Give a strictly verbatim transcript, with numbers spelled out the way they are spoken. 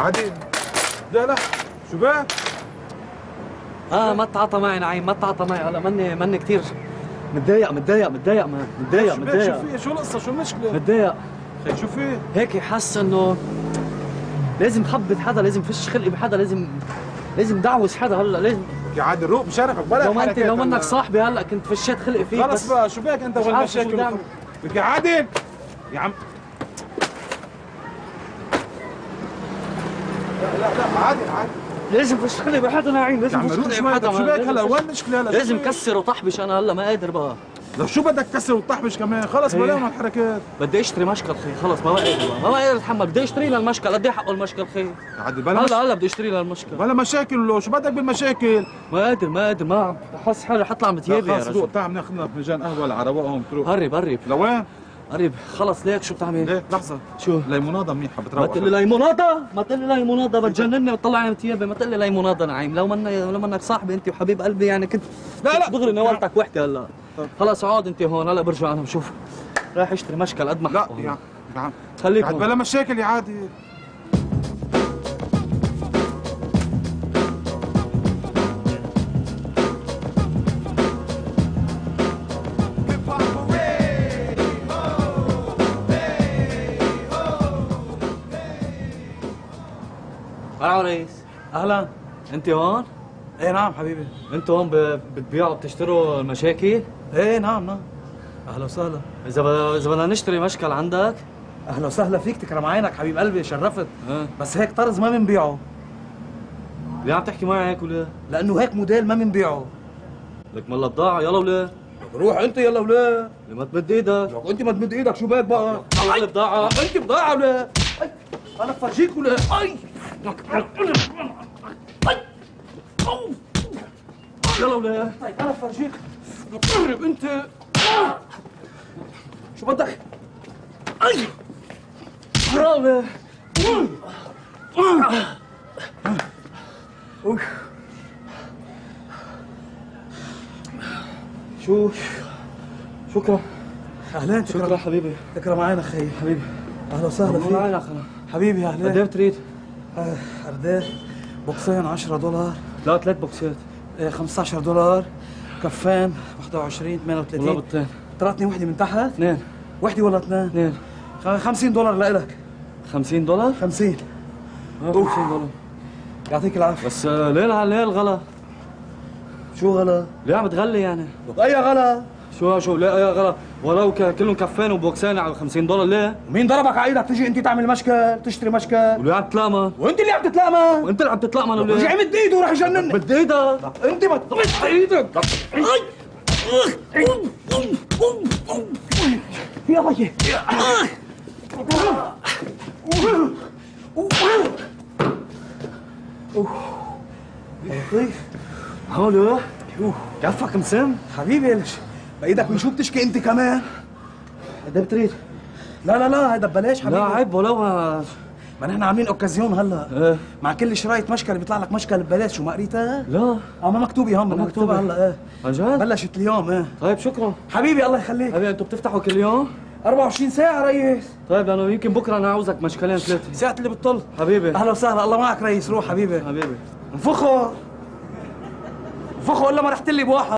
عادل لا لا شو بك؟ اه ما تعاطى معي نعيم، ما تعاطى معي هلا ماني ماني كثير متضايق متضايق متضايق متضايق متضايق. شو في؟ شو القصة؟ شو المشكلة؟ متضايق. خي شو في؟ هيك حاسس انه لازم خبط حدا، لازم فش خلقي بحدا، لازم لازم دعوس حدا هلا لازم. يا عادل روق بشرفك بلا لو ما انت لو منك صاحبي هلا كنت فشيت خلقي فيك. خلص بقى شو بك انت والمشاكل؟ لك يا عادل يا عم لا لا لا عادل عادل لازم فش خلقي بحدا نعيم، لازم فش خلقي بحدا. شو بك هلا؟ وين المشكلة هلا؟ لازم كسر وطحبش انا هلا ما قادر بقى. لو شو بدك تكسر وتطحبش كمان؟ خلص بلا من الحركات. بدي اشتري مشكل خي، خلص ما بقى قادر بقى، ما بقى قادر اتحمل، بدي اشتري لها المشكل. قد ايه حقه المشكل خي؟ يا عادل بلا هلا هلا بدي اشتري لها المشكل. بلا مشاكل ولو شو بدك بالمشاكل؟ ما قادر ما قادر ما عم بحس حالي حطلع متيابي يا خلص رجل. روق تعال بناخذ لنا فنجان قهوة على رواقهم تروح. قرب قرب لوين؟ قرب خلص. ليك شو بتعمل؟ ليك لحظة شو؟ ليموناده منيحة بتروق. ما تقول لي ليموناده، ما تقول لي ليموناده بتجنني بتطلعني متيابي، ما تقول لي ليموناده نعيم. لو منك لو منك صاحبي انت وحبيب قلبي يعني كنت لا لا دغري ناولتك وحدي هلا. خلص اقعد انت هون هلا برجع انا بشوف رايح اشتري مشكل قد ما لا حقه. يا عم خليك هون بلا مشاكل يا عادل. مرحبا ريس. اهلا. انت هون؟ ايه نعم حبيبي. انتوا هون ب- بتبيعوا بتشتروا المشاكل؟ ايه نعم نعم. اهلا وسهلا. اذا ب... اذا بدنا نشتري مشكل عندك؟ اهلا وسهلا فيك، تكرم عينك حبيب قلبي، شرفت. اه بس هيك طرز ما بنبيعه. ليه عم تحكي معي هيك ولا؟ لانه هيك موديل ما بنبيعه. لك مالها بضاعة يلا ولا؟ روح انت يلا ولا. لما تمد ايدك؟ لك انت ما تمد ايدك، شو بك بقى؟ طلع لي بضاعة. انت بضاعه ولا؟ أي. انا بفرجيك ولا؟ اي يلا ولا؟ طيب انا بفرجيك. قرب انت. شو بدك؟ اي يلا ولا؟ شو؟ شكرا. اهلين. شكرا حبيبي. تكرم عينك خيي. حبيبي اهلا وسهلا من فيك عينك انا. حبيبي. قد ايه اهلين. بتريد؟ آه، ارداف بوكسين عشرة دولار. لا ثلاث بوكسات. إيه، خمسة عشر دولار. كفان واحد وعشرين ثمانية وثلاثين. والله بطين. طلعتني وحده من تحت. اثنين. وحده ولا اثنين؟ اثنين. خ- خمسين دولار لإلك. خمسين دولار؟ خمسين. اه خمسين دولار. يعطيك العافيه. بس آه، ليه على ليه الغلا؟ شو غلا؟ ليه عم تغلي يعني؟ اي غلا؟ شو شو ليه يا غلا؟ ولو ك- كلهم كفين وبوكسين على خمسين دولار ليه؟ مين ضربك على ايدك تجي انت تعمل مشكل تشتري مشكل؟ وليه عم تتلامن؟ وانت اللي عم تتلامن. وانت اللي عم تتلامن ولا رجع ايه؟ مد ايده وراح يجنني. بدي ايدك. انت ما تمد ايدك. يا وجهي. لطيف. هولو كفك مسم؟ حبيبي ليش؟ بايدك من شو بتشكي انت كمان؟ قد ايه بتريد؟ لا لا لا هيدا ببلاش حبيبي. لا عيب ولو ما ما نحن عاملين اوكازيون هلا. ايه مع كل شرايط مشكل بيطلع لك مشكل ببلاش. شو ما قريتها؟ لا اه ما مكتوبه هون. ما بدنا مكتوبة. نكتبها هلا. ايه عن جد؟ بلشت اليوم. ايه طيب شكرا حبيبي الله يخليك. حبيبي. انتوا بتفتحوا كل يوم؟ أربعة وعشرين ساعة ريس. طيب لانه يمكن بكره انا عاوزك مشكلين ثلاثه. ساعة اللي بتطل. حبيبي اهلا وسهلا. الله معك ريس. روح حبيبي. حبيبي. انفخوا انفخوا الا ما رحت لي بواحد.